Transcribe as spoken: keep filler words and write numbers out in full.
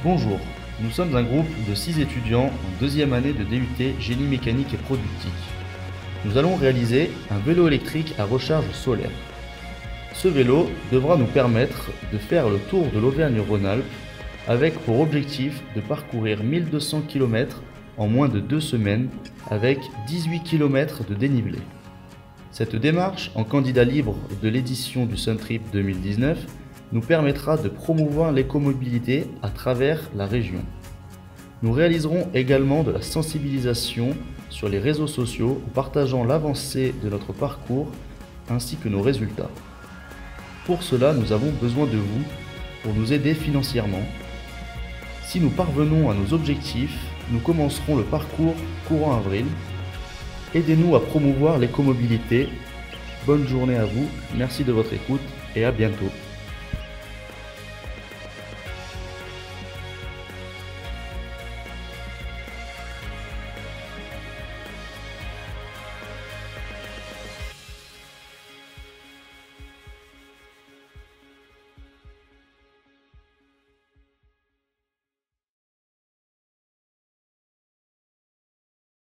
Bonjour, nous sommes un groupe de six étudiants en deuxième année de D U T Génie mécanique et productique. Nous allons réaliser un vélo électrique à recharge solaire. Ce vélo devra nous permettre de faire le tour de l'Auvergne-Rhône-Alpes avec pour objectif de parcourir mille deux cents kilomètres en moins de deux semaines avec dix-huit kilomètres de dénivelé. Cette démarche en candidat libre de l'édition du Suntrip deux mille dix-neuf nous permettra de promouvoir l'écomobilité à travers la région. Nous réaliserons également de la sensibilisation sur les réseaux sociaux en partageant l'avancée de notre parcours ainsi que nos résultats. Pour cela, nous avons besoin de vous pour nous aider financièrement. Si nous parvenons à nos objectifs, nous commencerons le parcours courant avril. Aidez-nous à promouvoir l'écomobilité. Bonne journée à vous, merci de votre écoute et à bientôt.